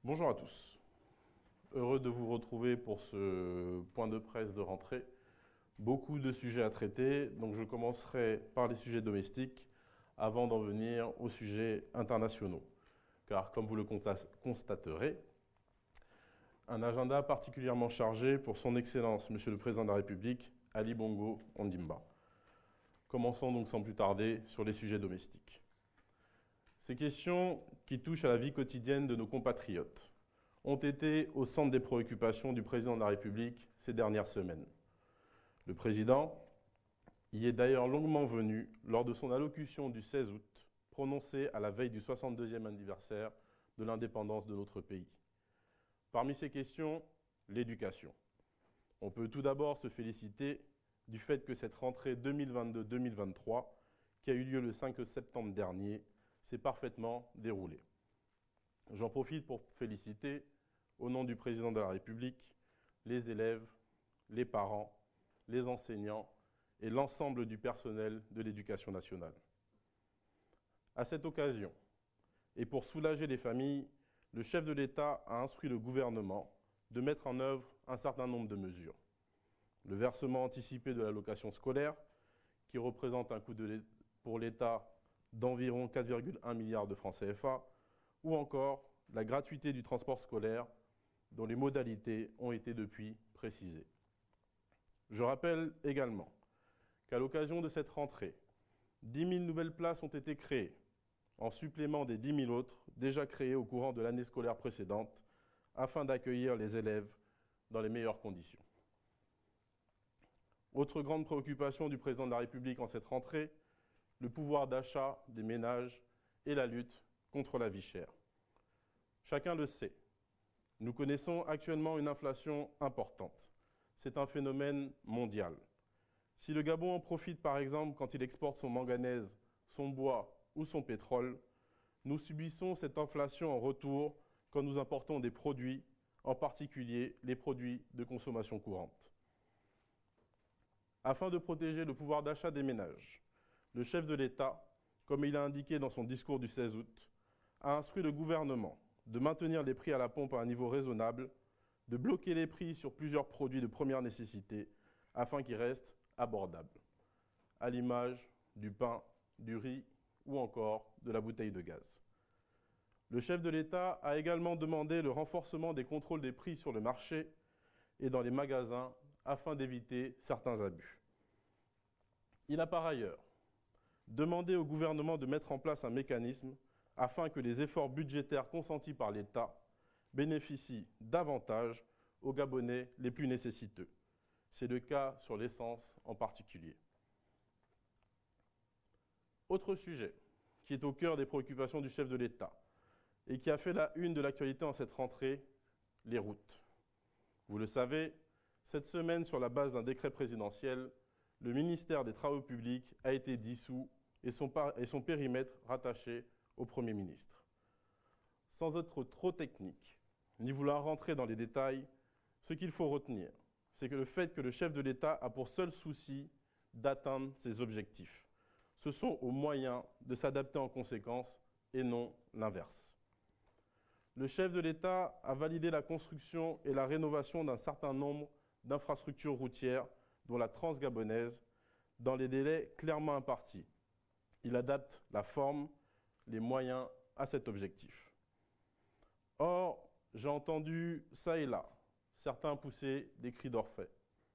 Bonjour à tous. Heureux de vous retrouver pour ce point de presse de rentrée. Beaucoup de sujets à traiter, donc je commencerai par les sujets domestiques avant d'en venir aux sujets internationaux. Car comme vous le constaterez, un agenda particulièrement chargé pour son Excellence, Monsieur le Président de la République, Ali Bongo Ondimba. Commençons donc sans plus tarder sur les sujets domestiques. Ces questions qui touchent à la vie quotidienne de nos compatriotes ont été au centre des préoccupations du Président de la République ces dernières semaines. Le Président y est d'ailleurs longuement venu lors de son allocution du 16 août, prononcée à la veille du 62e anniversaire de l'indépendance de notre pays. Parmi ces questions, l'éducation. On peut tout d'abord se féliciter du fait que cette rentrée 2022-2023, qui a eu lieu le 5 septembre dernier, s'est parfaitement déroulée. J'en profite pour féliciter, au nom du Président de la République, les élèves, les parents, les enseignants et l'ensemble du personnel de l'Éducation nationale. À cette occasion, et pour soulager les familles, le chef de l'État a instruit le gouvernement de mettre en œuvre un certain nombre de mesures. Le versement anticipé de l'allocation scolaire, qui représente un coût pour l'État d'environ 4,1 milliards de francs CFA, ou encore la gratuité du transport scolaire, dont les modalités ont été depuis précisées. Je rappelle également qu'à l'occasion de cette rentrée, 10 000 nouvelles places ont été créées, en supplément des 10 000 autres déjà créées au courant de l'année scolaire précédente, afin d'accueillir les élèves dans les meilleures conditions. Autre grande préoccupation du Président de la République en cette rentrée, le pouvoir d'achat des ménages et la lutte contre la vie chère. Chacun le sait, nous connaissons actuellement une inflation importante. C'est un phénomène mondial. Si le Gabon en profite par exemple quand il exporte son manganèse, son bois ou son pétrole, nous subissons cette inflation en retour quand nous importons des produits, en particulier les produits de consommation courante. Afin de protéger le pouvoir d'achat des ménages, le chef de l'État, comme il a indiqué dans son discours du 16 août, a instruit le gouvernement de maintenir les prix à la pompe à un niveau raisonnable, de bloquer les prix sur plusieurs produits de première nécessité afin qu'ils restent abordables, à l'image du pain, du riz ou encore de la bouteille de gaz. Le chef de l'État a également demandé le renforcement des contrôles des prix sur le marché et dans les magasins afin d'éviter certains abus. Il a par ailleurs demandé au gouvernement de mettre en place un mécanisme afin que les efforts budgétaires consentis par l'État bénéficient davantage aux Gabonais les plus nécessiteux. C'est le cas sur l'essence en particulier. Autre sujet qui est au cœur des préoccupations du chef de l'État et qui a fait la une de l'actualité en cette rentrée, les routes. Vous le savez, cette semaine, sur la base d'un décret présidentiel, le ministère des Travaux publics a été dissous et son périmètre rattaché au Premier ministre. Sans être trop technique, ni vouloir rentrer dans les détails, ce qu'il faut retenir, c'est que le fait que le chef de l'État a pour seul souci d'atteindre ses objectifs. Ce sont aux moyens de s'adapter en conséquence et non l'inverse. Le chef de l'État a validé la construction et la rénovation d'un certain nombre d'infrastructures routières, dont la transgabonaise, dans les délais clairement impartis. Il adapte la forme, les moyens à cet objectif. Or, j'ai entendu ça et là, certains pousser des cris d'orfraie.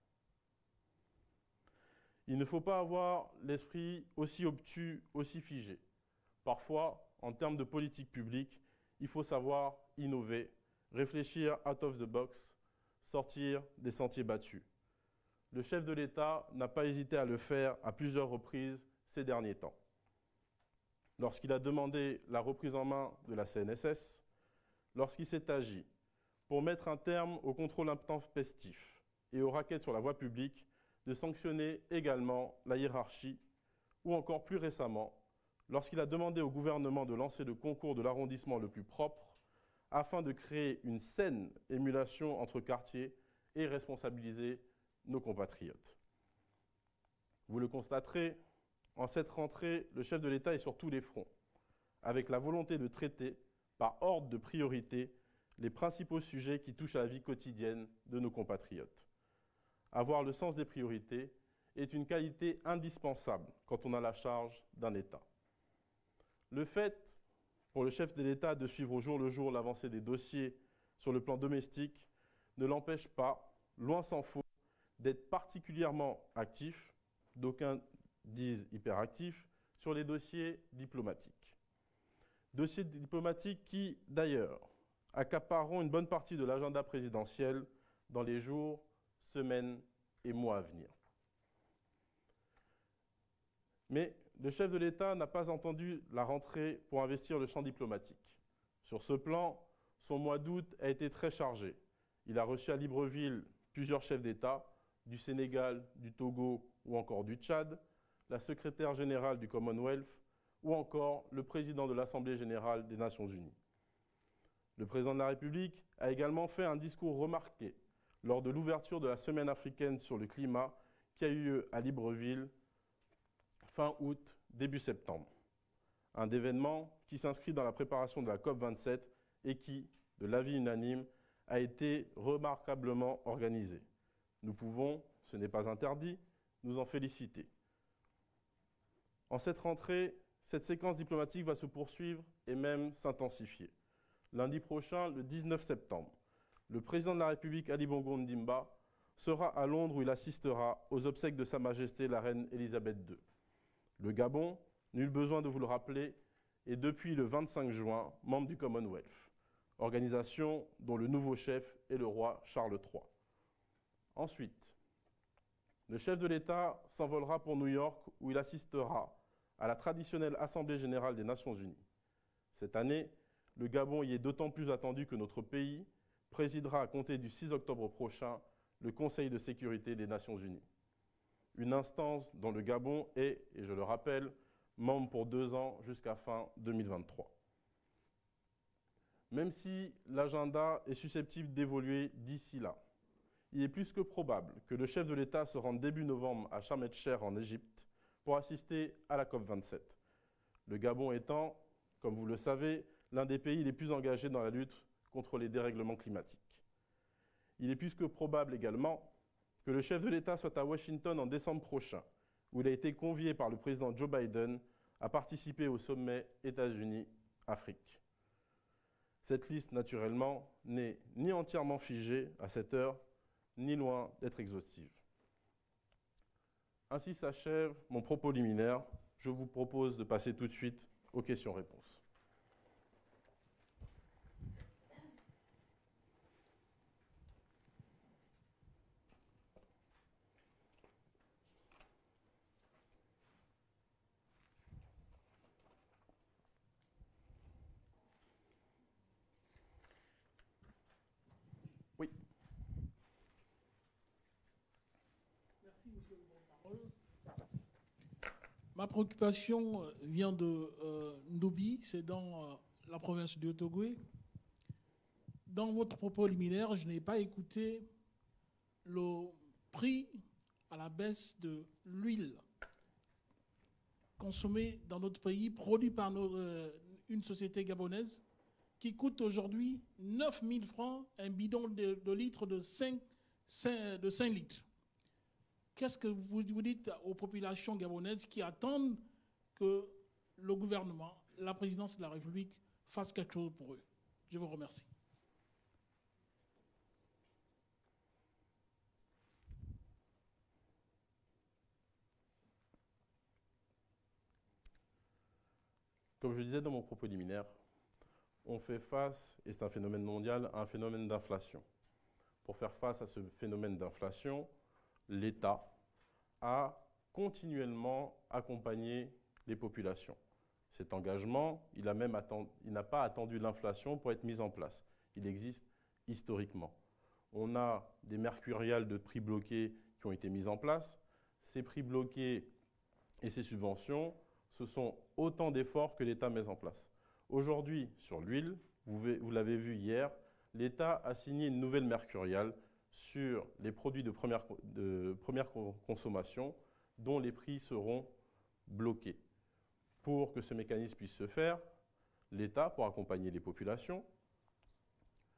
Il ne faut pas avoir l'esprit aussi obtus, aussi figé. Parfois, en termes de politique publique, il faut savoir innover, réfléchir out of the box, sortir des sentiers battus. Le chef de l'État n'a pas hésité à le faire à plusieurs reprises ces derniers temps. Lorsqu'il a demandé la reprise en main de la CNSS, lorsqu'il s'est agi pour mettre un terme au contrôle intempestif et aux raquettes sur la voie publique, de sanctionner également la hiérarchie, ou encore plus récemment, lorsqu'il a demandé au gouvernement de lancer le concours de l'arrondissement le plus propre afin de créer une saine émulation entre quartiers et responsabiliser nos compatriotes. Vous le constaterez, en cette rentrée, le chef de l'État est sur tous les fronts, avec la volonté de traiter, par ordre de priorité, les principaux sujets qui touchent à la vie quotidienne de nos compatriotes. Avoir le sens des priorités est une qualité indispensable quand on a la charge d'un État. Le fait pour le chef de l'État de suivre au jour le jour l'avancée des dossiers sur le plan domestique ne l'empêche pas, loin s'en faut, d'être particulièrement actif, d'aucuns disent hyperactif, sur les dossiers diplomatiques. Dossiers diplomatiques qui, d'ailleurs, accapareront une bonne partie de l'agenda présidentiel dans les jours, semaines et mois à venir. Mais le chef de l'État n'a pas entendu la rentrée pour investir le champ diplomatique. Sur ce plan, son mois d'août a été très chargé. Il a reçu à Libreville plusieurs chefs d'État, du Sénégal, du Togo ou encore du Tchad, la secrétaire générale du Commonwealth ou encore le président de l'Assemblée générale des Nations unies. Le président de la République a également fait un discours remarqué lors de l'ouverture de la Semaine africaine sur le climat qui a eu lieu à Libreville fin août, début septembre. Un événement qui s'inscrit dans la préparation de la COP27 et qui, de l'avis unanime, a été remarquablement organisé. Nous pouvons, ce n'est pas interdit, nous en féliciter. En cette rentrée, cette séquence diplomatique va se poursuivre et même s'intensifier. Lundi prochain, le 19 septembre, le président de la République, Ali Bongo Ondimba, sera à Londres où il assistera aux obsèques de Sa Majesté la Reine Elisabeth II. Le Gabon, nul besoin de vous le rappeler, est depuis le 25 juin membre du Commonwealth, organisation dont le nouveau chef est le roi Charles III. Ensuite, le chef de l'État s'envolera pour New York où il assistera à la traditionnelle Assemblée générale des Nations unies. Cette année, le Gabon y est d'autant plus attendu que notre pays présidera à compter du 6 octobre prochain le Conseil de sécurité des Nations unies. Une instance dont le Gabon est, et je le rappelle, membre pour 2 ans jusqu'à fin 2023. Même si l'agenda est susceptible d'évoluer d'ici là, il est plus que probable que le chef de l'État se rende début novembre à Sharm el-Sheikh en Égypte pour assister à la COP27. Le Gabon étant, comme vous le savez, l'un des pays les plus engagés dans la lutte contre les dérèglements climatiques. Il est plus que probable également que le chef de l'État soit à Washington en décembre prochain, où il a été convié par le président Joe Biden à participer au sommet États-Unis-Afrique. Cette liste, naturellement, n'est ni entièrement figée à cette heure, ni loin d'être exhaustive. Ainsi s'achève mon propos liminaire. Je vous propose de passer tout de suite aux questions-réponses. Oui. Merci, monsieur le porte-parole. Ma préoccupation vient de Ndobi, c'est dans la province de Otogoé. Dans votre propos liminaire, je n'ai pas écouté le prix à la baisse de l'huile consommée dans notre pays, produite par une société gabonaise, qui coûte aujourd'hui 9 000 francs un bidon de litre de 5 litres. Qu'est-ce que vous dites aux populations gabonaises qui attendent que le gouvernement, la présidence de la République fasse quelque chose pour eux? Je vous remercie. Comme je disais dans mon propos liminaire, on fait face, et c'est un phénomène mondial, à un phénomène d'inflation. Pour faire face à ce phénomène d'inflation, l'État a continuellement accompagné les populations. Cet engagement, il n'a pas attendu l'inflation pour être mis en place. Il existe historiquement. On a des mercuriales de prix bloqués qui ont été mis en place. Ces prix bloqués et ces subventions, ce sont autant d'efforts que l'État met en place. Aujourd'hui, sur l'huile, vous l'avez vu hier, l'État a signé une nouvelle mercuriale sur les produits de première consommation dont les prix seront bloqués. Pour que ce mécanisme puisse se faire, l'État, pour accompagner les populations,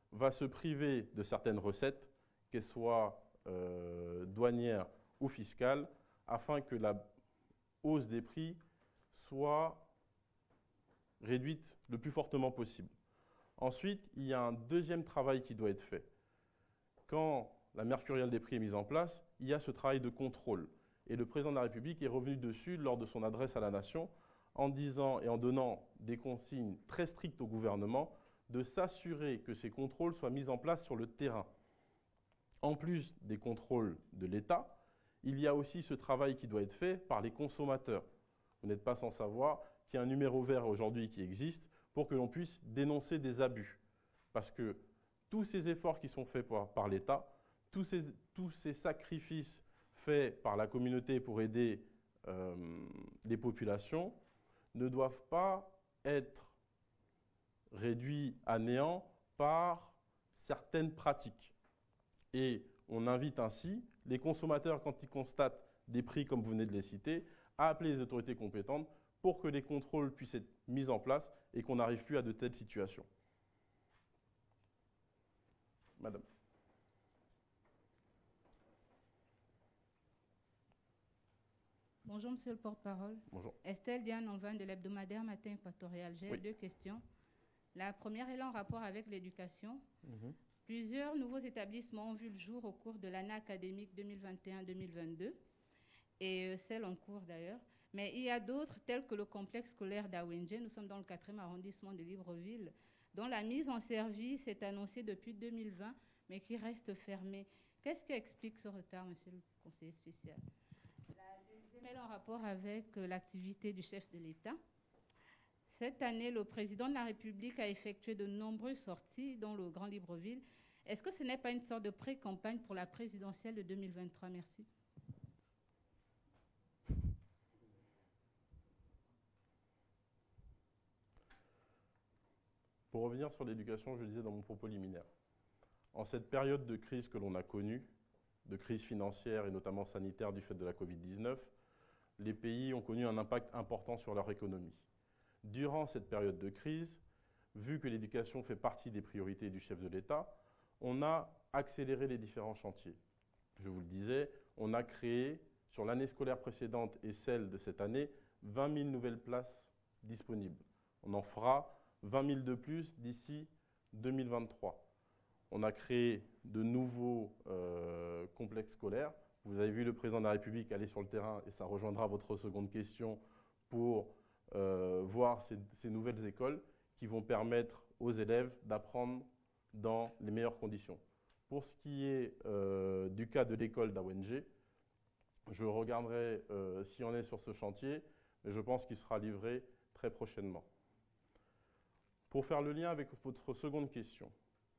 va se priver de certaines recettes, qu'elles soient douanières ou fiscales, afin que la hausse des prix soit réduite le plus fortement possible. Ensuite, il y a un deuxième travail qui doit être fait. Quand la mercuriale des prix est mise en place, il y a ce travail de contrôle. Et le président de la République est revenu dessus lors de son adresse à la nation en disant et en donnant des consignes très strictes au gouvernement de s'assurer que ces contrôles soient mis en place sur le terrain. En plus des contrôles de l'État, il y a aussi ce travail qui doit être fait par les consommateurs. Vous n'êtes pas sans savoir qu'il y a un numéro vert aujourd'hui qui existe pour que l'on puisse dénoncer des abus. Parce que tous ces efforts qui sont faits par l'État, tous ces sacrifices faits par la communauté pour aider les populations ne doivent pas être réduits à néant par certaines pratiques. Et on invite ainsi les consommateurs, quand ils constatent des prix comme vous venez de les citer, à appeler les autorités compétentes pour que les contrôles puissent être mis en place et qu'on n'arrive plus à de telles situations. Madame. Bonjour, monsieur le porte-parole. Bonjour. Estelle Diane Onvan de l'hebdomadaire Matin Équatorial. J'ai deux questions. La première est en rapport avec l'éducation. Plusieurs nouveaux établissements ont vu le jour au cours de l'année académique 2021-2022 et celle en cours d'ailleurs. Mais il y a d'autres, tels que le complexe scolaire d'Awenje, nous sommes dans le 4e arrondissement de Libreville, dont la mise en service est annoncée depuis 2020, mais qui reste fermée. Qu'est-ce qui explique ce retard, monsieur le conseiller spécial? La deuxième est en rapport avec l'activité du chef de l'État. Cette année, le président de la République a effectué de nombreuses sorties dans le Grand Libreville. Est-ce que ce n'est pas une sorte de pré-campagne pour la présidentielle de 2023? Merci. Pour revenir sur l'éducation, je le disais dans mon propos liminaire. En cette période de crise que l'on a connue, de crise financière et notamment sanitaire du fait de la Covid-19, les pays ont connu un impact important sur leur économie. Durant cette période de crise, vu que l'éducation fait partie des priorités du chef de l'État, on a accéléré les différents chantiers. Je vous le disais, on a créé, sur l'année scolaire précédente et celle de cette année, 20 000 nouvelles places disponibles. On en fera 20 000 de plus d'ici 2023. On a créé de nouveaux complexes scolaires. Vous avez vu le président de la République aller sur le terrain, et ça rejoindra votre seconde question, pour voir ces nouvelles écoles qui vont permettre aux élèves d'apprendre dans les meilleures conditions. Pour ce qui est du cas de l'école d'Awenje, je regarderai s'il y en est sur ce chantier, mais je pense qu'il sera livré très prochainement. Pour faire le lien avec votre seconde question,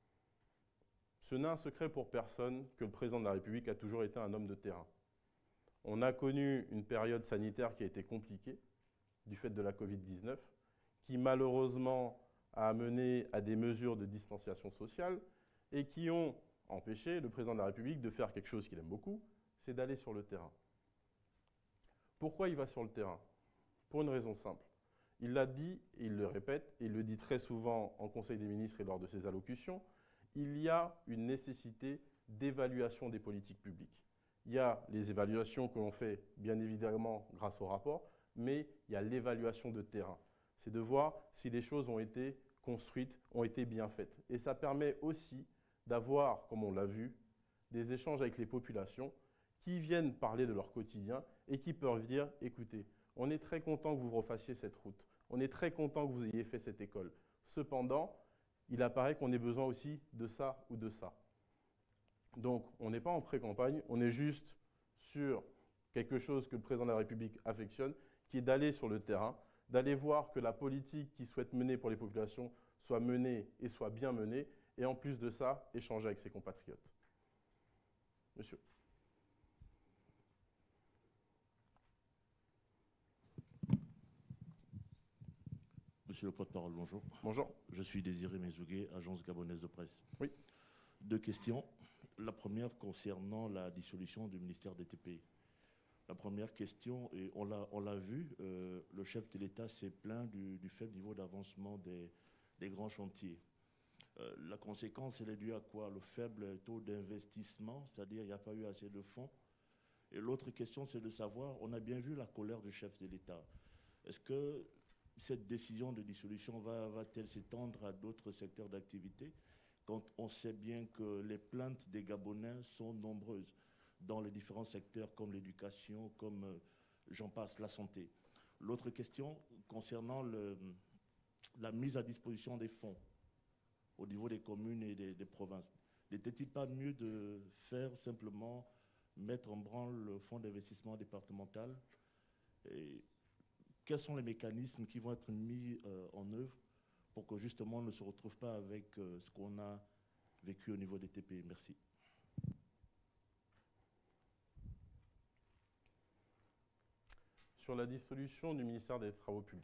ce n'est un secret pour personne que le président de la République a toujours été un homme de terrain. On a connu une période sanitaire qui a été compliquée du fait de la Covid-19, qui malheureusement a amené à des mesures de distanciation sociale et qui ont empêché le président de la République de faire quelque chose qu'il aime beaucoup, c'est d'aller sur le terrain. Pourquoi il va sur le terrain? Pour une raison simple. Il l'a dit, et il le répète, et il le dit très souvent en Conseil des ministres et lors de ses allocutions, il y a une nécessité d'évaluation des politiques publiques. Il y a les évaluations que l'on fait, bien évidemment, grâce au rapport, mais il y a l'évaluation de terrain. C'est de voir si les choses ont été construites, ont été bien faites. Et ça permet aussi d'avoir, comme on l'a vu, des échanges avec les populations qui viennent parler de leur quotidien et qui peuvent dire, écoutez, on est très content que vous refassiez cette route. On est très content que vous ayez fait cette école. Cependant, il apparaît qu'on ait besoin aussi de ça ou de ça. Donc, on n'est pas en pré-campagne, on est juste sur quelque chose que le président de la République affectionne, qui est d'aller sur le terrain, d'aller voir que la politique qu'il souhaite mener pour les populations soit menée et soit bien menée, et en plus de ça, échanger avec ses compatriotes. Monsieur. Monsieur le porte-parole, bonjour. Bonjour. Je suis Désiré Mezougué, agence gabonaise de presse. Oui. Deux questions. La première concernant la dissolution du ministère des TPI. La première question, et on l'a vu, le chef de l'État s'est plaint du faible niveau d'avancement des grands chantiers. La conséquence, elle est due à quoi? Le faible taux d'investissement, c'est-à-dire qu'il n'y a pas eu assez de fonds. Et l'autre question, c'est de savoir, on a bien vu la colère du chef de l'État. Est-ce que cette décision de dissolution va-t-elle s'étendre à d'autres secteurs d'activité, quand on sait bien que les plaintes des Gabonais sont nombreuses dans les différents secteurs comme l'éducation, comme j'en passe, la santé? L'autre question concernant la mise à disposition des fonds au niveau des communes et des provinces. N'était-il pas mieux de faire simplement mettre en branle le fonds d'investissement départemental? Et quels sont les mécanismes qui vont être mis en œuvre pour que justement on ne se retrouve pas avec ce qu'on a vécu au niveau des TPE? Merci. Sur la dissolution du ministère des Travaux publics.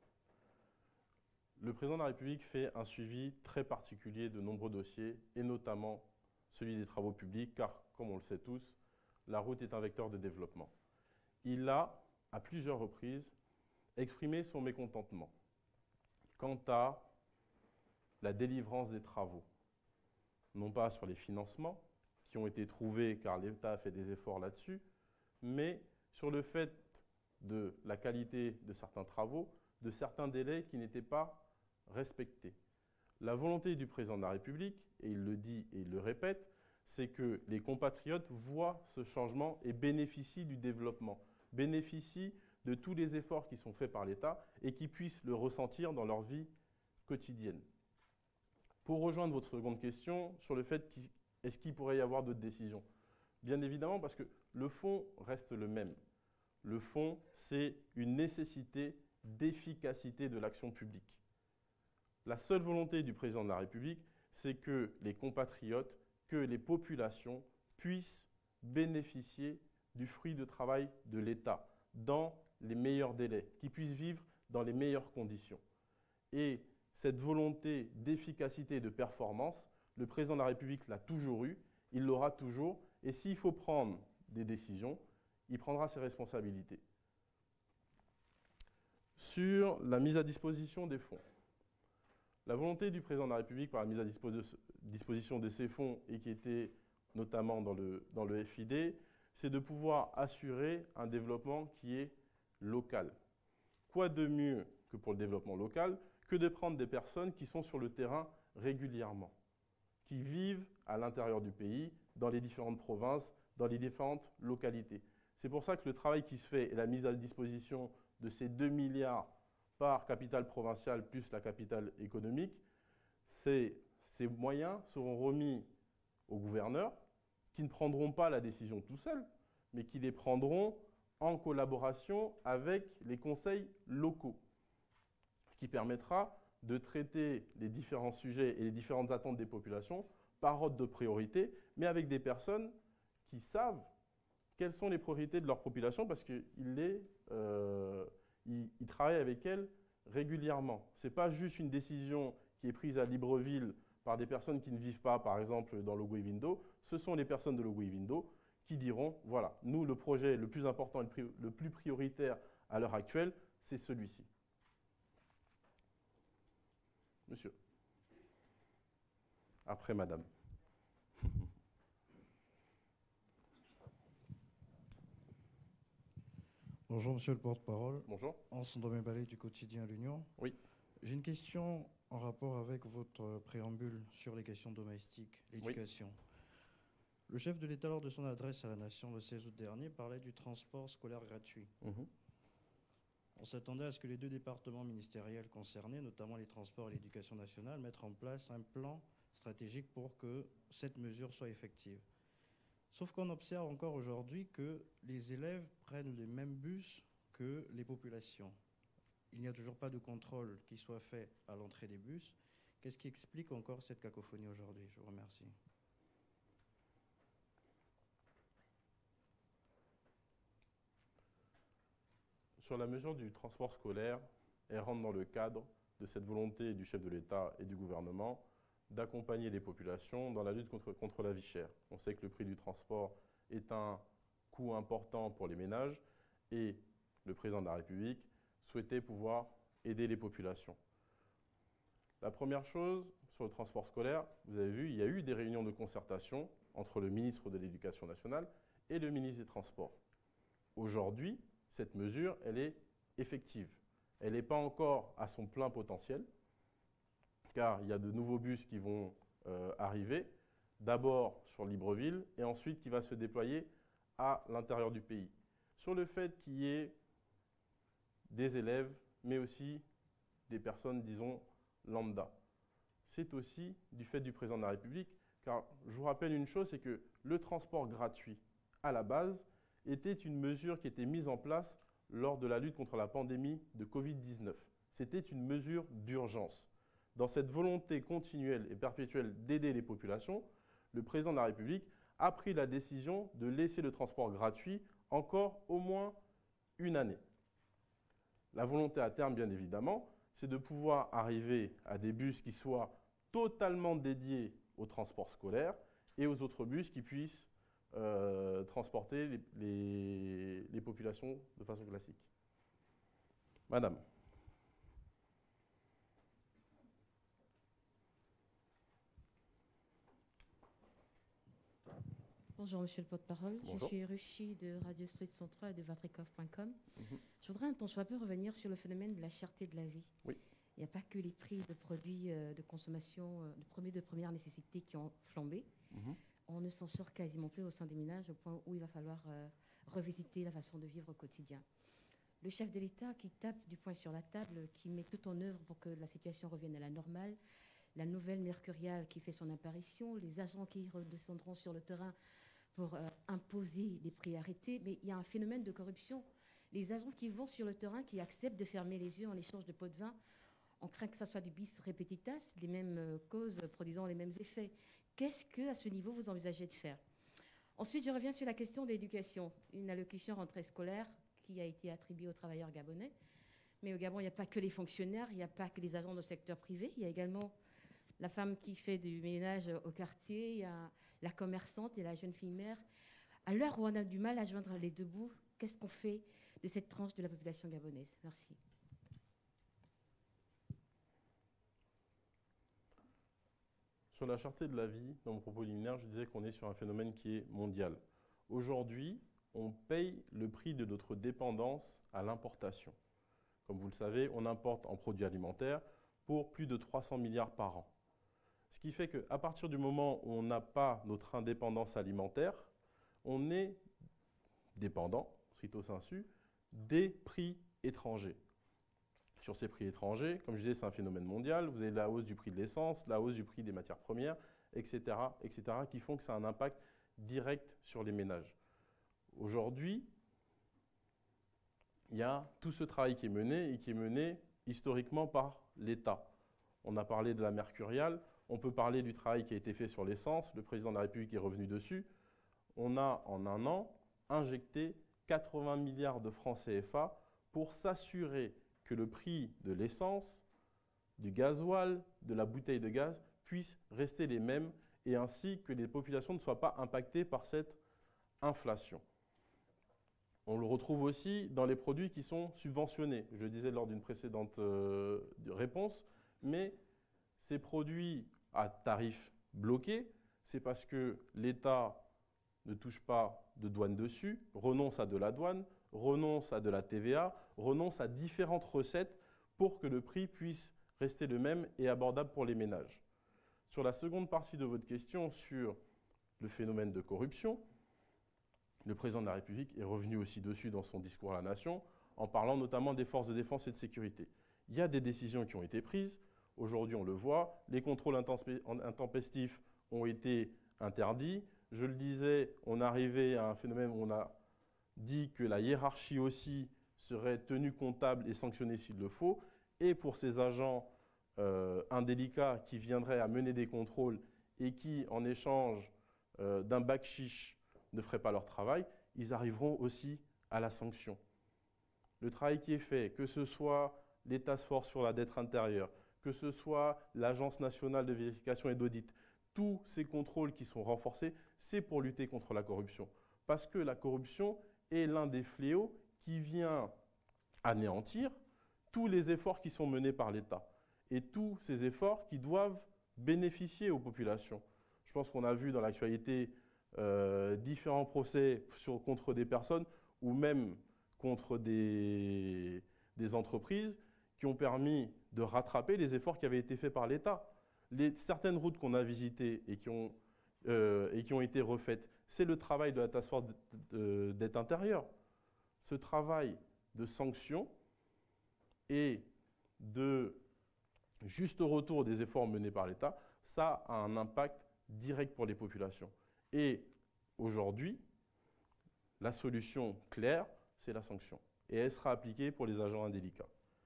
Le président de la République fait un suivi très particulier de nombreux dossiers, et notamment celui des travaux publics, car, comme on le sait tous, la route est un vecteur de développement. Il a, à plusieurs reprises, exprimé son mécontentement quant à la délivrance des travaux, non pas sur les financements qui ont été trouvés, car l'État a fait des efforts là-dessus, mais sur le fait de la qualité de certains travaux, de certains délais qui n'étaient pas respectés. La volonté du président de la République, et il le dit et il le répète, c'est que les compatriotes voient ce changement et bénéficient du développement, bénéficient de tous les efforts qui sont faits par l'État et qui puissent le ressentir dans leur vie quotidienne. Pour rejoindre votre seconde question sur le fait est-ce qu'il pourrait y avoir d'autres décisions? Bien évidemment, parce que le fond reste le même. Le fond, c'est une nécessité d'efficacité de l'action publique. La seule volonté du président de la République, c'est que les compatriotes, que les populations puissent bénéficier du fruit de travail de l'État dans les meilleurs délais, qu'ils puissent vivre dans les meilleures conditions. Et cette volonté d'efficacité et de performance, le président de la République l'a toujours eue, il l'aura toujours, et s'il faut prendre des décisions, il prendra ses responsabilités. Sur la mise à disposition des fonds. La volonté du président de la République par la mise à disposition de ces fonds, et qui était notamment dans le FID, c'est de pouvoir assurer un développement qui est local. Quoi de mieux que pour le développement local que de prendre des personnes qui sont sur le terrain régulièrement, qui vivent à l'intérieur du pays, dans les différentes provinces, dans les différentes localités. C'est pour ça que le travail qui se fait et la mise à disposition de ces 2 milliards par capitale provinciale plus la capitale économique, ces moyens seront remis aux gouverneurs qui ne prendront pas la décision tout seuls, mais qui les prendront en collaboration avec les conseils locaux, ce qui permettra de traiter les différents sujets et les différentes attentes des populations par ordre de priorité, mais avec des personnes qui savent quelles sont les priorités de leur population parce qu'ils travaillent avec elles régulièrement. Ce n'est pas juste une décision qui est prise à Libreville par des personnes qui ne vivent pas, par exemple, dans Logoué-Vindo. Ce sont les personnes de Logoué-Vindo qui diront, voilà, nous, le projet le plus important et le plus prioritaire à l'heure actuelle, c'est celui-ci. Monsieur. Après, madame. Bonjour, monsieur le porte-parole. Bonjour. Anson Domé-Balé du quotidien L'Union. Oui. J'ai une question en rapport avec votre préambule sur les questions domestiques, l'éducation. Oui. Le chef de l'État, lors de son adresse à la Nation le 16 août dernier, parlait du transport scolaire gratuit. On s'attendait à ce que les 2 départements ministériels concernés, notamment les transports et l'éducation nationale, mettent en place un plan stratégique pour que cette mesure soit effective. Sauf qu'on observe encore aujourd'hui que les élèves prennent les mêmes bus que les populations. Il n'y a toujours pas de contrôle qui soit fait à l'entrée des bus. Qu'est-ce qui explique encore cette cacophonie aujourd'hui? Je vous remercie. Sur la mesure du transport scolaire, elle rentre dans le cadre de cette volonté du chef de l'État et du gouvernement d'accompagner les populations dans la lutte contre la vie chère. On sait que le prix du transport est un coût important pour les ménages et le président de la République souhaitait pouvoir aider les populations. La première chose, sur le transport scolaire, vous avez vu, il y a eu des réunions de concertation entre le ministre de l'Éducation nationale et le ministre des Transports. Aujourd'hui, cette mesure, elle est effective. Elle n'est pas encore à son plein potentiel, car il y a de nouveaux bus qui vont arriver, d'abord sur Libreville, et ensuite qui va se déployer à l'intérieur du pays. Sur le fait qu'il y ait des élèves, mais aussi des personnes, disons, lambda. C'est aussi du fait du président de la République, car je vous rappelle une chose, c'est que le transport gratuit, à la base, était une mesure qui était mise en place lors de la lutte contre la pandémie de Covid-19. C'était une mesure d'urgence. Dans cette volonté continuelle et perpétuelle d'aider les populations, le président de la République a pris la décision de laisser le transport gratuit encore au moins une année. La volonté à terme, bien évidemment, c'est de pouvoir arriver à des bus qui soient totalement dédiés au transport scolaire et aux autres bus qui puissent transporter les populations de façon classique. Madame. Bonjour, monsieur le porte-parole. Bonjour. Je suis Ruchi de Radio Street 103 et de Vatrikov.com. Je voudrais un temps soit peu revenir sur le phénomène de la cherté de la vie. Oui. Il n'y a pas que les prix de produits de consommation, de produits de première nécessité qui ont flambé. On ne s'en sort quasiment plus au sein des ménages, au point où il va falloir revisiter la façon de vivre au quotidien. Le chef de l'État qui tape du poing sur la table, qui met tout en œuvre pour que la situation revienne à la normale, la nouvelle Mercuriale qui fait son apparition, les agents qui redescendront sur le terrain pour imposer des prix arrêtés, mais il y a un phénomène de corruption. Les agents qui vont sur le terrain, qui acceptent de fermer les yeux en échange de pots de vin, on craint que ça soit du bis repetitas, les mêmes causes produisant les mêmes effets. Qu'est-ce que, à ce niveau, vous envisagez de faire? Ensuite, je reviens sur la question de l'éducation. Une allocution rentrée scolaire qui a été attribuée aux travailleurs gabonais. Mais au Gabon, il n'y a pas que les fonctionnaires, il n'y a pas que les agents du secteur privé, il y a également la femme qui fait du ménage au quartier, il y a la commerçante et la jeune fille mère. À l'heure où on a du mal à joindre les deux bouts, qu'est-ce qu'on fait de cette tranche de la population gabonaise? Merci. Sur la cherté de la vie, dans mon propos liminaire, je disais qu'on est sur un phénomène qui est mondial. Aujourd'hui, on paye le prix de notre dépendance à l'importation. Comme vous le savez, on importe en produits alimentaires pour plus de 300 milliards par an. Ce qui fait qu'à partir du moment où on n'a pas notre indépendance alimentaire, on est dépendant, stricto sensu, des prix étrangers. Sur ces prix étrangers, comme je disais, c'est un phénomène mondial. Vous avez la hausse du prix de l'essence, la hausse du prix des matières premières, etc., qui font que ça a un impact direct sur les ménages. Aujourd'hui, il y a tout ce travail qui est mené et qui est mené historiquement par l'État. On a parlé de la Mercuriale, on peut parler du travail qui a été fait sur l'essence, le président de la République est revenu dessus. On a, en un an, injecté 80 milliards de francs CFA pour s'assurer que le prix de l'essence, du gasoil, de la bouteille de gaz puissent rester les mêmes et ainsi que les populations ne soient pas impactées par cette inflation. On le retrouve aussi dans les produits qui sont subventionnés. Je le disais lors d'une précédente réponse, mais ces produits à tarif bloqué, c'est parce que l'État ne touche pas de douane dessus, renonce à de la douane, renonce à de la TVA, renonce à différentes recettes pour que le prix puisse rester le même et abordable pour les ménages. Sur la seconde partie de votre question sur le phénomène de corruption, le président de la République est revenu aussi dessus dans son discours à la nation, en parlant notamment des forces de défense et de sécurité. Il y a des décisions qui ont été prises, aujourd'hui on le voit, les contrôles intempestifs ont été interdits. Je le disais, on arrivait à un phénomène où on a dit que la hiérarchie aussi serait tenue comptable et sanctionnée s'il le faut, et pour ces agents indélicats qui viendraient à mener des contrôles et qui, en échange d'un bac chiche, ne feraient pas leur travail, ils arriveront aussi à la sanction. Le travail qui est fait, que ce soit les task force sur la dette intérieure, que ce soit l'Agence nationale de vérification et d'audit, tous ces contrôles qui sont renforcés, c'est pour lutter contre la corruption. Parce que la corruption est l'un des fléaux qui vient anéantir tous les efforts qui sont menés par l'État. et tous ces efforts qui doivent bénéficier aux populations. Je pense qu'on a vu dans l'actualité différents procès contre des personnes ou même contre des entreprises qui ont permis de rattraper les efforts qui avaient été faits par l'État. Certaines routes qu'on a visitées et qui ont été refaites, c'est le travail de la task force d'aide intérieure. Ce travail de sanction et de juste retour des efforts menés par l'État, ça a un impact direct pour les populations. Et aujourd'hui, la solution claire, c'est la sanction. Et elle sera appliquée pour les agents indélicats.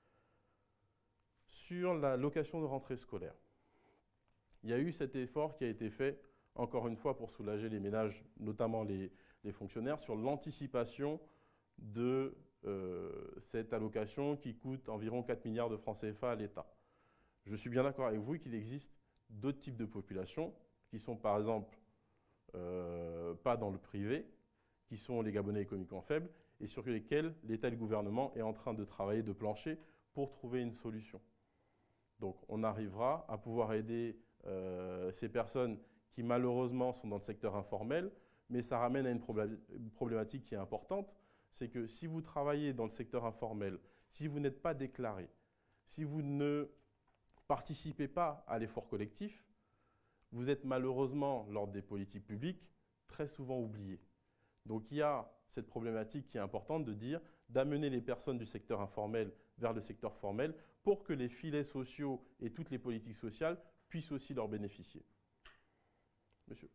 Sur la location de rentrée scolaire, il y a eu cet effort qui a été fait, encore une fois, pour soulager les ménages, notamment les fonctionnaires, sur l'anticipation de cette allocation qui coûte environ 4 milliards de francs CFA à l'État. Je suis bien d'accord avec vous qu'il existe d'autres types de populations qui sont, par exemple, pas dans le privé, qui sont les Gabonais économiquement faibles, et sur lesquels l'État et le gouvernement est en train de travailler de plancher pour trouver une solution. Donc on arrivera à pouvoir aider ces personnes qui malheureusement sont dans le secteur informel, mais ça ramène à une problématique qui est importante, c'est que si vous travaillez dans le secteur informel, si vous n'êtes pas déclaré, si vous ne participez pas à l'effort collectif, vous êtes malheureusement, lors des politiques publiques, très souvent oublié. Donc il y a cette problématique qui est importante de dire, d'amener les personnes du secteur informel vers le secteur formel pour que les filets sociaux et toutes les politiques sociales puissent aussi leur bénéficier. Monsieur.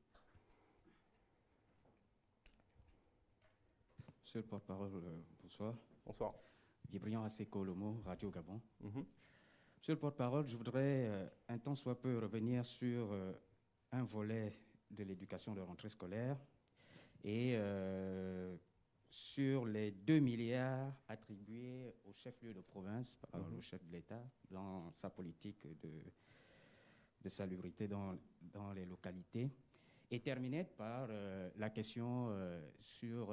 Monsieur le porte-parole, bonsoir. Bonsoir. Guébriand Asseko-Lomo, Radio Gabon. Monsieur le porte-parole, je voudrais un tant soit peu revenir sur un volet de l'éducation de rentrée scolaire et sur les 2 milliards attribués au chef-lieu de province par le chef de l'État dans sa politique de salubrité dans les localités, et terminer par la question sur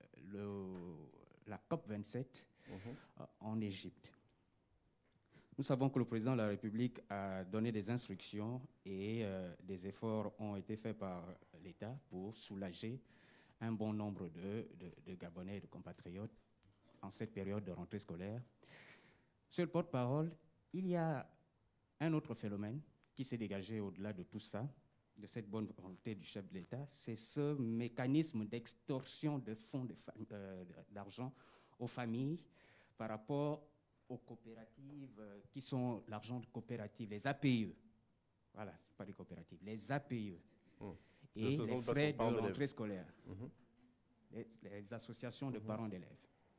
la COP27 en Égypte. Nous savons que le président de la République a donné des instructions et des efforts ont été faits par l'État pour soulager un bon nombre de Gabonais et de compatriotes en cette période de rentrée scolaire. Monsieur le porte-parole, il y a un autre phénomène qui s'est dégagé au-delà de tout ça, de cette bonne volonté du chef de l'État, c'est ce mécanisme d'extorsion de fonds d'argent aux familles par rapport aux coopératives qui sont l'argent de coopératives, les APE. Voilà, ce pas des coopératives, les APE. Et les frais de rentrée scolaire. Les associations de parents d'élèves.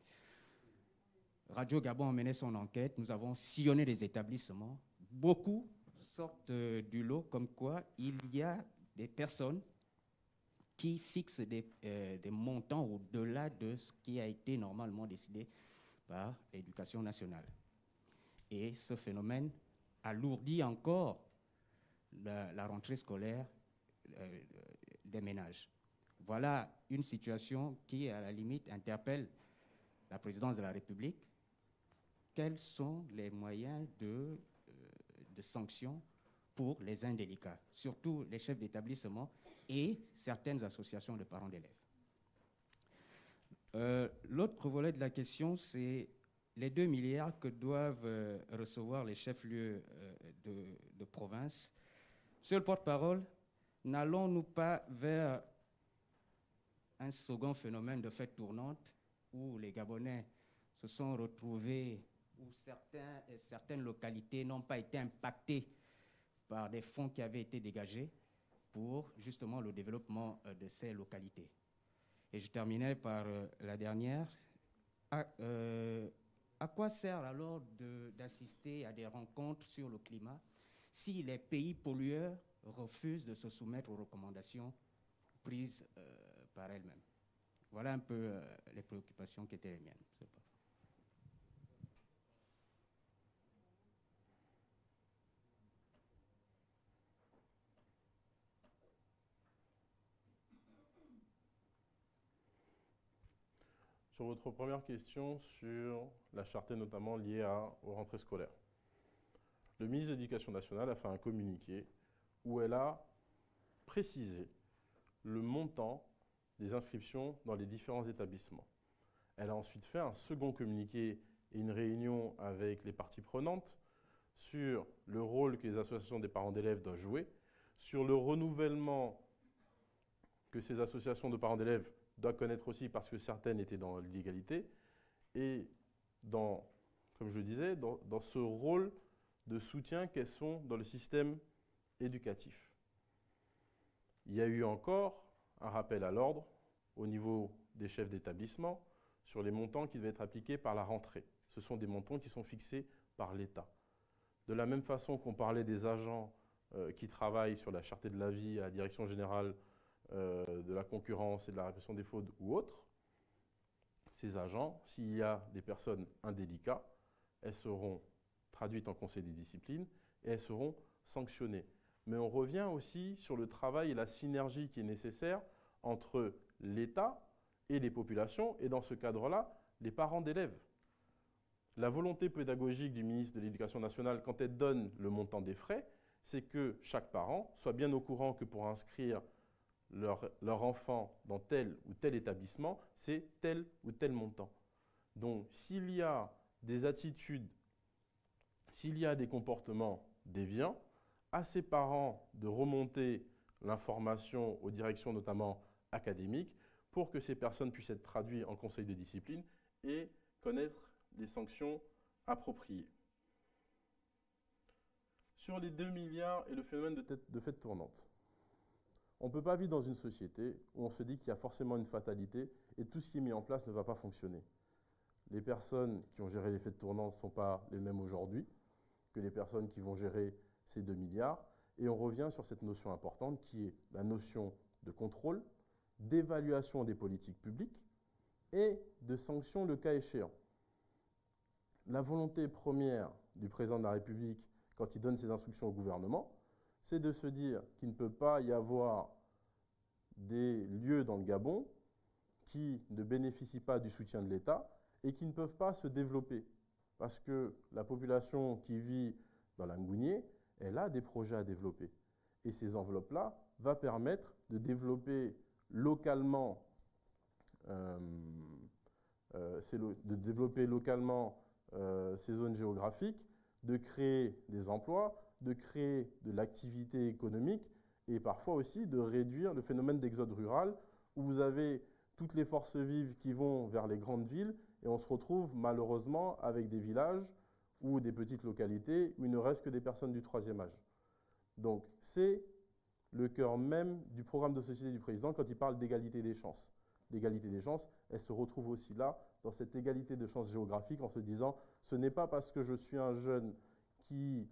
Radio Gabon a mené son enquête, nous avons sillonné les établissements. Beaucoup sortent du lot comme quoi il y a des personnes qui fixent des montants au-delà de ce qui a été normalement décidé par l'éducation nationale. Et ce phénomène alourdit encore la rentrée scolaire des ménages. Voilà une situation qui, à la limite, interpelle la présidence de la République. Quels sont les moyens de sanctions pour les indélicats, surtout les chefs d'établissement et certaines associations de parents d'élèves? L'autre volet de la question, c'est les 2 milliards que doivent recevoir les chefs-lieux de province. Monsieur le porte-parole, n'allons-nous pas vers un second phénomène de fête tournante où les Gabonais se sont retrouvés, où certaines localités n'ont pas été impactées par des fonds qui avaient été dégagés pour justement le développement de ces localités? Et je terminais par la dernière. À quoi sert alors d'assister à des rencontres sur le climat si les pays pollueurs refusent de se soumettre aux recommandations prises par elles-mêmes? Voilà un peu les préoccupations qui étaient les miennes. Sur votre première question sur la charte notamment liée aux rentrées scolaires. le ministre de l'Éducation nationale a fait un communiqué où elle a précisé le montant des inscriptions dans les différents établissements. Elle a ensuite fait un second communiqué et une réunion avec les parties prenantes sur le rôle que les associations des parents d'élèves doivent jouer, sur le renouvellement que ces associations de parents d'élèves doivent connaître aussi parce que certaines étaient dans l'illégalité, et dans, comme je le disais, dans ce rôle de soutien qu'elles sont dans le système éducatif. Il y a eu encore un rappel à l'ordre au niveau des chefs d'établissement sur les montants qui devaient être appliqués par la rentrée. Ce sont des montants qui sont fixés par l'État. De la même façon qu'on parlait des agents qui travaillent sur la cherté de la vie à la Direction générale de la concurrence et de la répression des fraudes ou autres, ces agents, s'il y a des personnes indélicates, elles seront traduites en conseil des disciplines et elles seront sanctionnées. Mais on revient aussi sur le travail et la synergie qui est nécessaire entre l'État et les populations, et dans ce cadre-là, les parents d'élèves. La volonté pédagogique du ministre de l'Éducation nationale, quand elle donne le montant des frais, c'est que chaque parent soit bien au courant que pour inscrire leur enfant dans tel ou tel établissement, c'est tel ou tel montant. Donc, s'il y a des attitudes, s'il y a des comportements déviants, à ces parents de remonter l'information aux directions notamment académiques pour que ces personnes puissent être traduites en conseil de discipline et connaître les sanctions appropriées. Sur les 2 milliards et le phénomène de fête tournante, on ne peut pas vivre dans une société où on se dit qu'il y a forcément une fatalité et tout ce qui est mis en place ne va pas fonctionner. Les personnes qui ont géré les fêtes tournantes ne sont pas les mêmes aujourd'hui que les personnes qui vont gérer ces 2 milliards. Et on revient sur cette notion importante qui est la notion de contrôle, d'évaluation des politiques publiques et de sanctions le cas échéant. La volonté première du président de la République, quand il donne ses instructions au gouvernement, c'est de se dire qu'il ne peut pas y avoir des lieux dans le Gabon qui ne bénéficient pas du soutien de l'État et qui ne peuvent pas se développer. Parce que la population qui vit dans la Ngounié, elle a des projets à développer. Et ces enveloppes-là vont permettre de développer localement, ces zones géographiques, de créer des emplois, de créer de l'activité économique et parfois aussi de réduire le phénomène d'exode rural où vous avez toutes les forces vives qui vont vers les grandes villes et on se retrouve malheureusement avec des villages ou des petites localités où il ne reste que des personnes du 3e âge. Donc c'est le cœur même du programme de société du président quand il parle d'égalité des chances. L'égalité des chances, elle se retrouve aussi là, dans cette égalité de chances géographiques en se disant ce n'est pas parce que je suis un jeune qui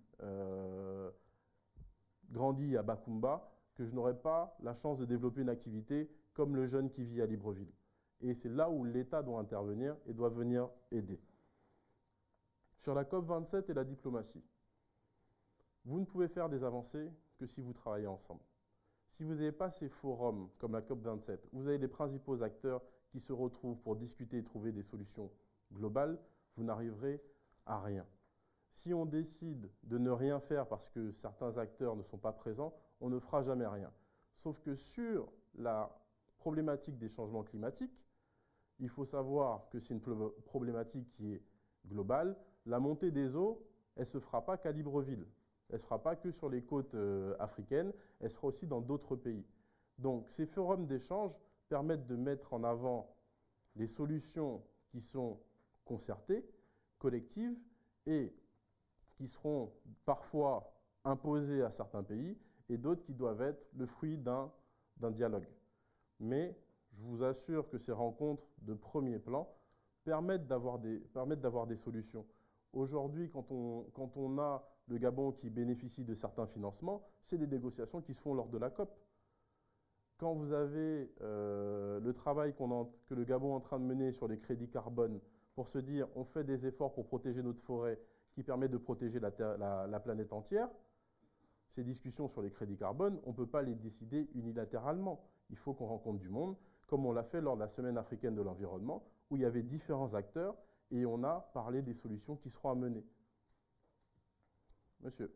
grandit à Bakumba que je n'aurai pas la chance de développer une activité comme le jeune qui vit à Libreville. Et c'est là où l'État doit intervenir et doit venir aider. Sur la COP27 et la diplomatie, vous ne pouvez faire des avancées que si vous travaillez ensemble. Si vous n'avez pas ces forums comme la COP27, où vous avez les principaux acteurs qui se retrouvent pour discuter et trouver des solutions globales, vous n'arriverez à rien. Si on décide de ne rien faire parce que certains acteurs ne sont pas présents, on ne fera jamais rien. Sauf que sur la problématique des changements climatiques, il faut savoir que c'est une problématique qui est globale. La montée des eaux, elle ne se fera pas qu'à Libreville. Elle ne se fera pas que sur les côtes africaines, elle sera aussi dans d'autres pays. Donc ces forums d'échange permettent de mettre en avant les solutions qui sont concertées, collectives, et qui seront parfois imposées à certains pays, et d'autres qui doivent être le fruit d'un dialogue. Mais je vous assure que ces rencontres de premier plan permettent d'avoir des solutions. Aujourd'hui, quand on a le Gabon qui bénéficie de certains financements, c'est des négociations qui se font lors de la COP. Quand vous avez le travail que le Gabon est en train de mener sur les crédits carbone pour se dire on fait des efforts pour protéger notre forêt qui permet de protéger la planète entière, ces discussions sur les crédits carbone, on ne peut pas les décider unilatéralement. Il faut qu'on rencontre du monde, comme on l'a fait lors de la Semaine africaine de l'environnement, où il y avait différents acteurs et on a parlé des solutions qui seront à mener. Monsieur.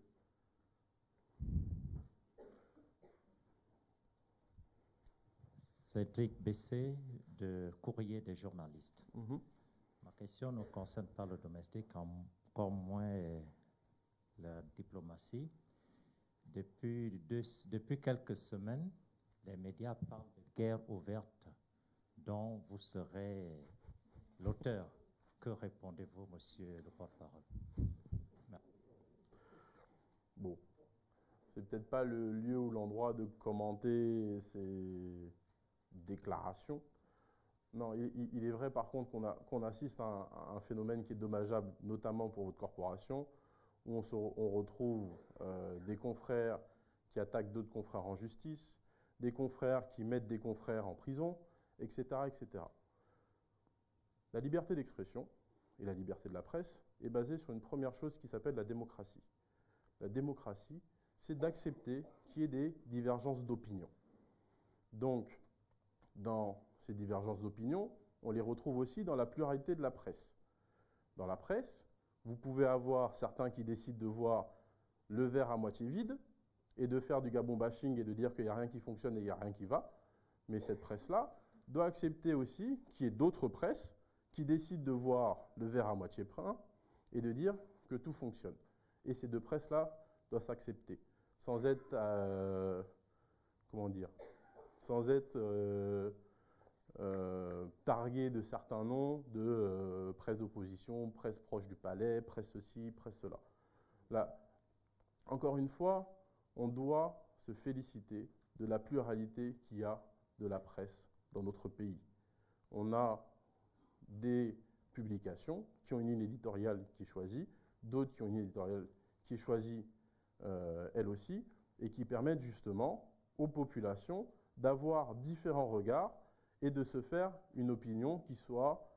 Cédric Bessé, de Courrier des journalistes. Ma question ne concerne pas le domestique, encore moins la diplomatie. Depuis quelques semaines, les médias parlent de guerre ouverte dont vous serez l'auteur. Que répondez-vous, monsieur le porte-parole? Merci. Bon, c'est peut-être pas le lieu ou l'endroit de commenter ces déclaration. Non, il est vrai par contre qu'on assiste à un phénomène qui est dommageable, notamment pour votre corporation, où on retrouve des confrères qui attaquent d'autres confrères en justice, des confrères qui mettent des confrères en prison, etc., etc. La liberté d'expression et la liberté de la presse est basée sur une première chose qui s'appelle la démocratie. La démocratie, c'est d'accepter qu'il y ait des divergences d'opinion. Donc, dans ces divergences d'opinion, on les retrouve aussi dans la pluralité de la presse. Dans la presse, vous pouvez avoir certains qui décident de voir le verre à moitié vide et de faire du Gabon bashing et de dire qu'il n'y a rien qui fonctionne et il n'y a rien qui va. Mais cette presse-là doit accepter aussi qu'il y ait d'autres presses qui décident de voir le verre à moitié plein et de dire que tout fonctionne. Et ces deux presses-là doivent s'accepter, sans être, sans être targué de certains noms de presse d'opposition, presse proche du palais, presse ceci, presse cela. Là, encore une fois, on doit se féliciter de la pluralité qu'il y a de la presse dans notre pays. On a des publications qui ont une ligne éditoriale qui est choisie, d'autres qui ont une ligne éditoriale qui est choisie elle aussi, et qui permettent justement aux populations d'avoir différents regards et de se faire une opinion qui soit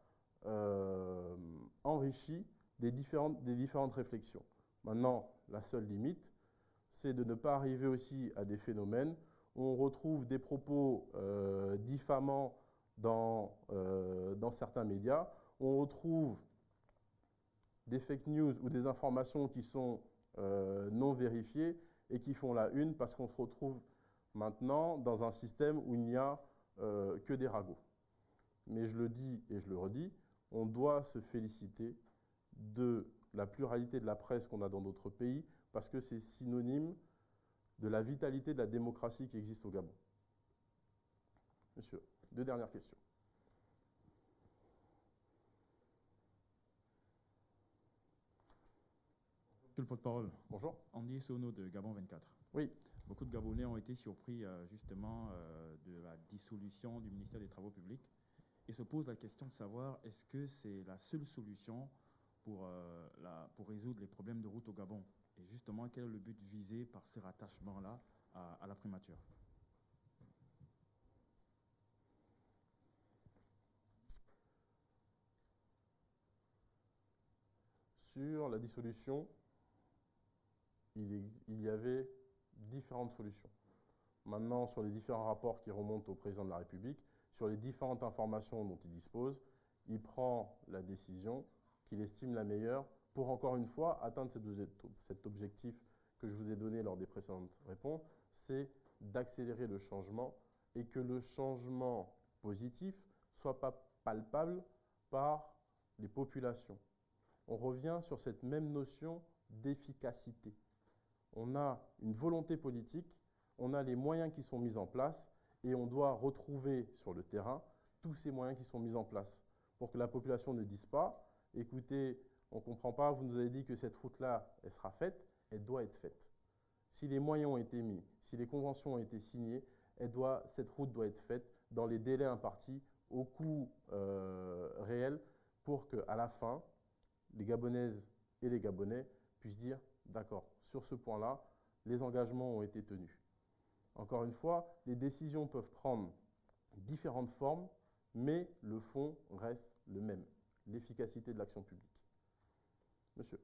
enrichie des différentes réflexions. Maintenant, la seule limite, c'est de ne pas arriver aussi à des phénomènes où on retrouve des propos diffamants dans certains médias, où on retrouve des fake news ou des informations qui sont non vérifiées et qui font la une parce qu'on se retrouve maintenant dans un système où il n'y a que des ragots. Mais je le dis et je le redis, on doit se féliciter de la pluralité de la presse qu'on a dans notre pays parce que c'est synonyme de la vitalité de la démocratie qui existe au Gabon. Monsieur, deux dernières questions. Monsieur le porte-parole. Bonjour. Andy Sono de Gabon 24. Oui. Beaucoup de Gabonais ont été surpris justement de la dissolution du ministère des Travaux publics et se posent la question de savoir est-ce que c'est la seule solution pour résoudre les problèmes de route au Gabon? Et justement, quel est le but visé par ce rattachement-là à la primature? Sur la dissolution, il y avait différentes solutions. Maintenant, sur les différents rapports qui remontent au président de la République, sur les différentes informations dont il dispose, il prend la décision qu'il estime la meilleure pour, encore une fois, atteindre cet objectif que je vous ai donné lors des précédentes réponses, c'est d'accélérer le changement et que le changement positif ne soit pas palpable par les populations. On revient sur cette même notion d'efficacité. On a une volonté politique, on a les moyens qui sont mis en place et on doit retrouver sur le terrain tous ces moyens qui sont mis en place pour que la population ne dise pas « écoutez, on ne comprend pas, vous nous avez dit que cette route-là, elle sera faite, elle doit être faite ». Si les moyens ont été mis, si les conventions ont été signées, cette route doit être faite dans les délais impartis, au coût réel, pour qu'à la fin, les Gabonaises et les Gabonais puissent dire « d'accord, sur ce point-là, les engagements ont été tenus ». Encore une fois, les décisions peuvent prendre différentes formes, mais le fond reste le même, l'efficacité de l'action publique. Monsieur.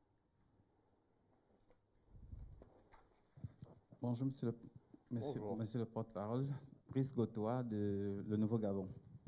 Bonjour, monsieur le porte-parole. Brice Gautois de Le Nouveau Gabon.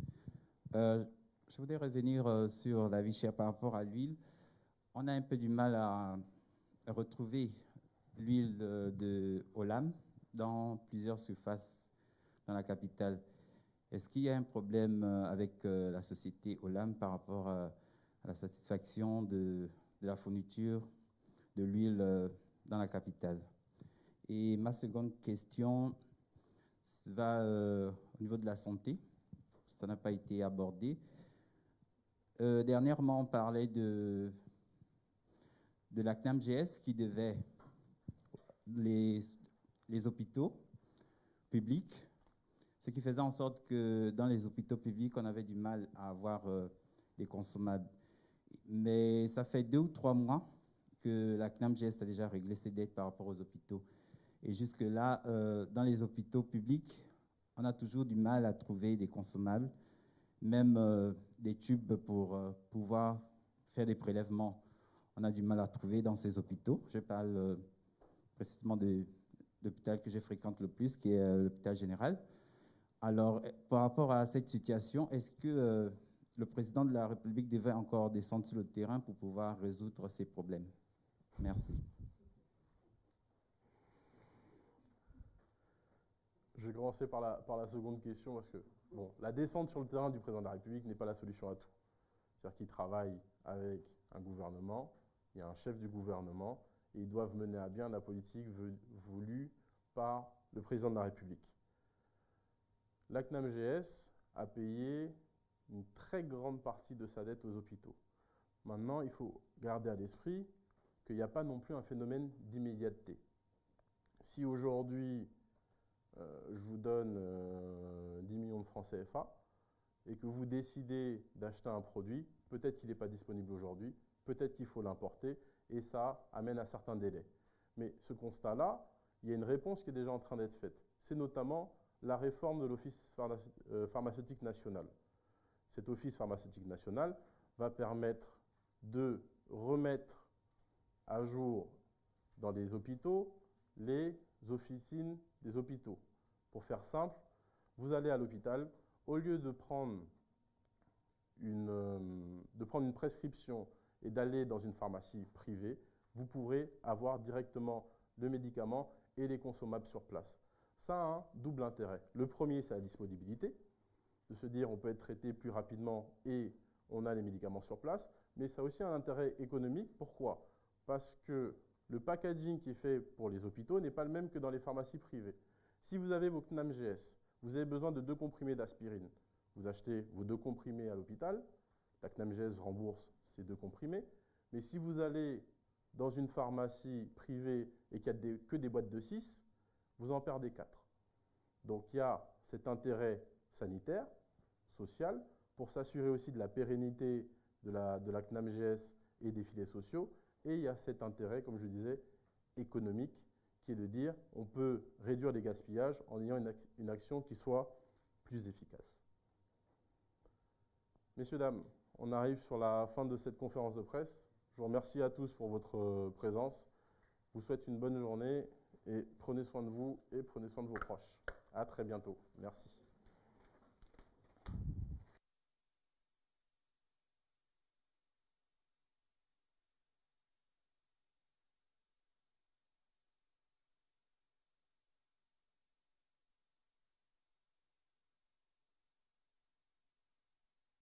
Je voudrais revenir sur la vie chère par rapport à l'huile. On a un peu du mal retrouvé l'huile de Olam dans plusieurs surfaces dans la capitale. Est-ce qu'il y a un problème avec la société Olam par rapport à la satisfaction de la fourniture de l'huile dans la capitale? Et ma seconde question va au niveau de la santé. Ça n'a pas été abordé. Dernièrement, on parlait de la CNAMGS qui devait les hôpitaux publics, ce qui faisait en sorte que dans les hôpitaux publics, on avait du mal à avoir des consommables. Mais ça fait 2 ou 3 mois que la CNAMGS a déjà réglé ses dettes par rapport aux hôpitaux. Et jusque-là, dans les hôpitaux publics, on a toujours du mal à trouver des consommables, même des tubes pour pouvoir faire des prélèvements. On a du mal à trouver dans ces hôpitaux. Je parle précisément de l'hôpital que je fréquente le plus, qui est l'hôpital général. Alors, par rapport à cette situation, est-ce que le président de la République devait encore descendre sur le terrain pour pouvoir résoudre ces problèmes? Merci. Je vais commencer par la seconde question parce que bon, la descente sur le terrain du président de la République n'est pas la solution à tout. C'est-à-dire qu'il travaille avec un gouvernement, il y a un chef du gouvernement et ils doivent mener à bien la politique voulue par le président de la République. La CNAMGS a payé une très grande partie de sa dette aux hôpitaux. Maintenant, il faut garder à l'esprit qu'il n'y a pas non plus un phénomène d'immédiateté. Si aujourd'hui, je vous donne 10 millions de francs CFA et que vous décidez d'acheter un produit, peut-être qu'il n'est pas disponible aujourd'hui, peut-être qu'il faut l'importer et ça amène à certains délais. Mais ce constat-là, il y a une réponse qui est déjà en train d'être faite. C'est notamment la réforme de l'Office pharmaceutique national. Cet Office pharmaceutique national va permettre de remettre à jour dans les hôpitaux les officines des hôpitaux. Pour faire simple, vous allez à l'hôpital, au lieu de prendre une prescription et d'aller dans une pharmacie privée, vous pourrez avoir directement le médicament et les consommables sur place. Ça a un double intérêt. Le premier, c'est la disponibilité, de se dire on peut être traité plus rapidement et on a les médicaments sur place, mais ça a aussi un intérêt économique. Pourquoi? Parce que le packaging qui est fait pour les hôpitaux n'est pas le même que dans les pharmacies privées. Si vous avez vos CNAMGS, vous avez besoin de 2 comprimés d'aspirine. Vous achetez vos 2 comprimés à l'hôpital, la CNAMGS rembourse ces 2 comprimés, mais si vous allez dans une pharmacie privée et qu'il n'y a que des boîtes de 6, vous en perdez 4. Donc il y a cet intérêt sanitaire, social, pour s'assurer aussi de la pérennité de la CNAMGS et des filets sociaux, et il y a cet intérêt, comme je disais, économique, qui est de dire on peut réduire les gaspillages en ayant une action qui soit plus efficace. Messieurs, dames, on arrive sur la fin de cette conférence de presse. Je vous remercie à tous pour votre présence. Je vous souhaite une bonne journée et prenez soin de vous et prenez soin de vos proches. À très bientôt. Merci.